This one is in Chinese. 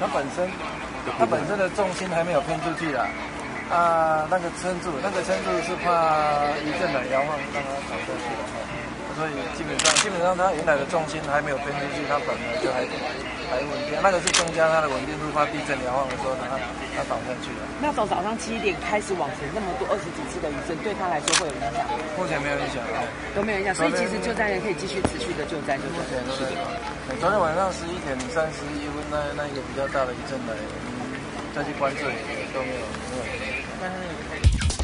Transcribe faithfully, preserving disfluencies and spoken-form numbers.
它本身它本身的重心还没有偏出去啦。啊，那个撑住，那个撑住是怕一阵的摇晃让它倒下去了哈。所以基本上基本上它原来的重心还没有偏出去，它本来就还还稳定。那个是增加它的稳定度，怕地震摇晃的时候它它倒下去了。 那从早上七点开始往前那么多二十几次的余震，对他来说会有影响吗？ 目前没有影响， 都没有影响，所以其实救灾人可以继续持续的救灾，就目前都是。昨天晚上十一点三十一分，那那一个比较大的一阵来，再去关注都没有没有。